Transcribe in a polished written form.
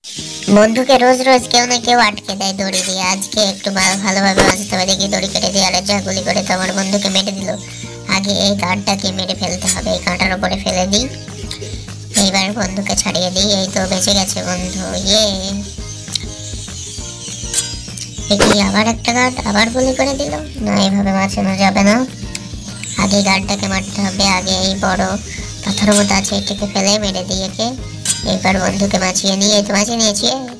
বন্ধুকে রোজ রোজ কেউ না কেউ আটকে দেয় দড়ি দিয়ে, আজকে একটু ভালোভাবে বাঁচতে হবে দেখি। দড়ি কেটে দিয়ে আরে যা গুলি করে তো আমার বন্ধুকে মেরে দিল। আগে এই গার্ডটাকে মেরে ফেলতে হবে, এই কাঁটার উপরে ফেলে দিই। এইবার বন্ধুকে ছাড়িয়ে দিই। এই তো বেঁচে গেছে বন্ধু, ইয়ে। দেখি আবার একটা গার্ড আবার গুলি করে দিল। না, এইভাবে বাঁচানো যাবে না, আগে গার্ডটাকে মারতে হবে। আগে এই বড় পাথর মতো আছে এটাকে ফেলে মেরে দিয়ে একে। এইবার বন্ধুকে বাঁচিয়ে নিয়ে, এই তো বাঁচিয়ে নিয়েছি।